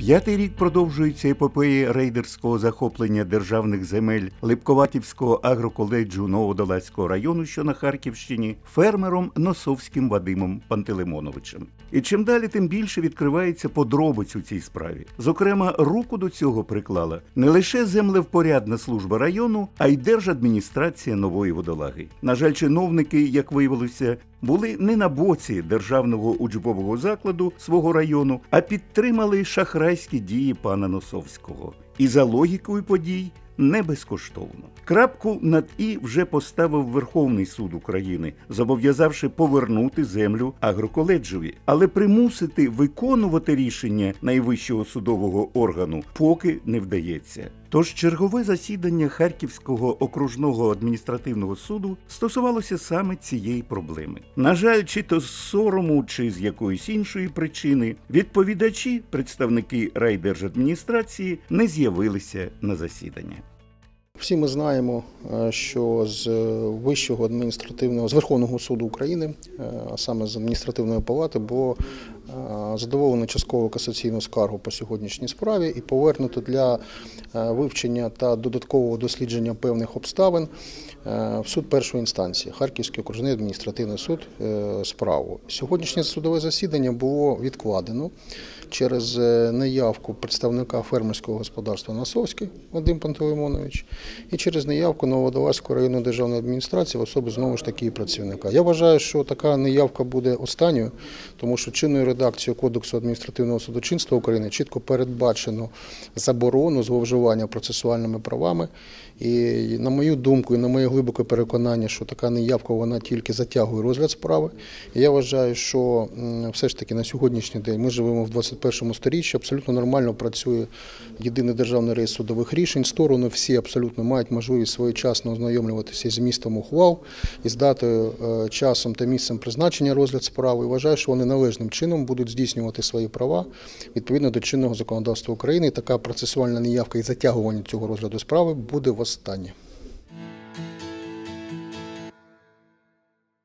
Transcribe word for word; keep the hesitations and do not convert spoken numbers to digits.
П'ятий рік продовжується епопея рейдерського захоплення державних земель Липковатівського агроколеджу Нововодолазького району, що на Харківщині, фермером Носовським Вадимом Пантелеймоновичем. І чим далі, тим більше відкривається подробиць у цій справі. Зокрема, руку до цього приклала не лише землевпорядна служба району, а й держадміністрація Нової Водолаги. На жаль, чиновники, як виявилося, були не на боці державного учбового закладу свого району, а підтримали шахрайські дії пана Носовського. І за логікою подій не безкоштовно. Крапку над «і» вже поставив Верховний суд України, зобов'язавши повернути землю агроколеджеві. Але примусити виконувати рішення найвищого судового органу поки не вдається. Тож чергове засідання Харківського окружного адміністративного суду стосувалося саме цієї проблеми. На жаль, чи то з сорому, чи з якоїсь іншої причини, відповідачі, представники райдержадміністрації, не з'явилися на засідання. Всі ми знаємо, що з Вищого адміністративного, з Верховного суду України, а саме з адміністративної палати, було задоволено частково касаційну скаргу по сьогоднішній справі і повернуто для вивчення та додаткового дослідження певних обставин в суд першої інстанції, Харківський окружний адміністративний суд, справу. Сьогоднішнє судове засідання було відкладено через неявку представника фермерського господарства Носовський Вадим Пантелеймонович і через неявку Нововодолазької районної державної адміністрації в особі знову ж таки працівника. Я вважаю, що така неявка буде останньою, тому що чинною редакцією Кодексу адміністративного судочинства України чітко передбачено заборону зловживання процесуальними правами. І на мою думку, і на моє глибоке переконання, що така неявка, вона тільки затягує розгляд справи. І я вважаю, що все ж таки на сьогоднішній день ми живемо в двадцять першому сторіччі, абсолютно нормально працює єдиний державний реєстр судових рішень. Сторони всі абсолютно мають можливість своєчасно ознайомлюватися з змістом ухвал, із датою, часом та місцем призначення розгляд справи. І вважаю, що вони належним чином будуть здійснювати свої права відповідно до чинного законодавства України. І така процесуальна неявка і затягування цього розгляду справи буде востаннє.